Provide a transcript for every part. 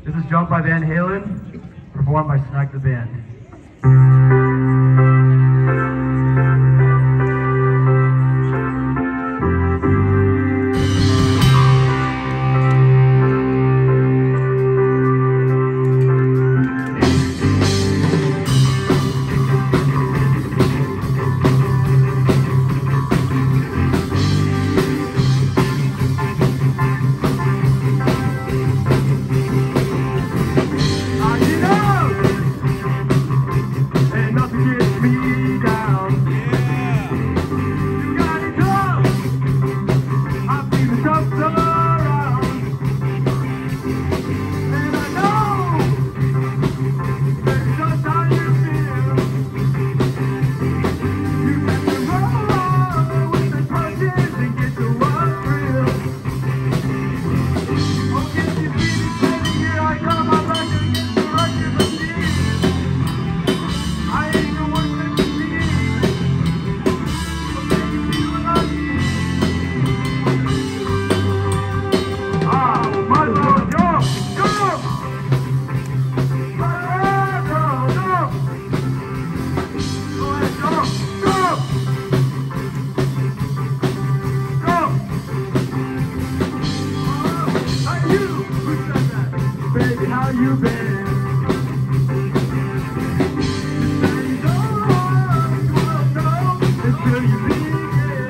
This is Jump by Van Halen, performed by SNAK the Band. Baby, how you been? Until you leave it.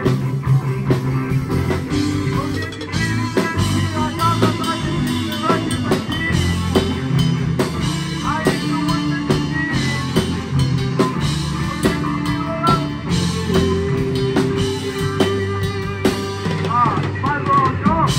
I ain't the one that you need. My Lord, go!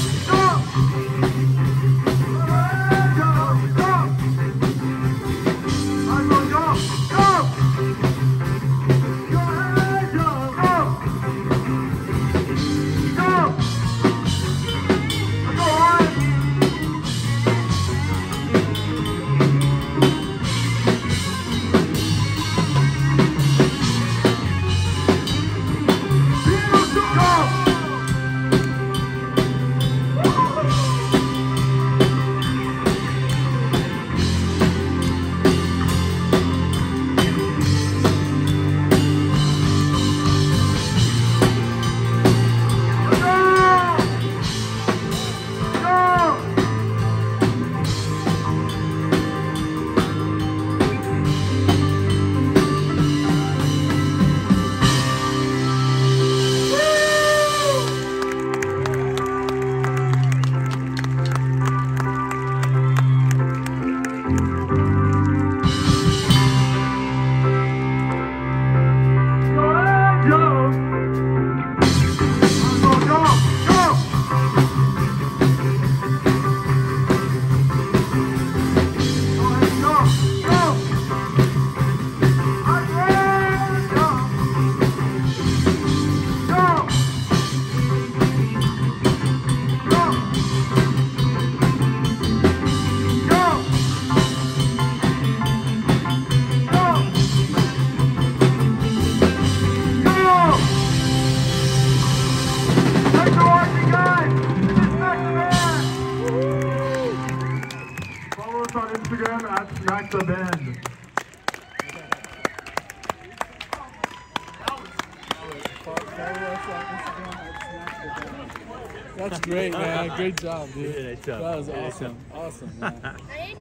Follow us on Instagram at SNAK the Band. That's great, man. Great job, dude. Great job. That was awesome. Awesome, man.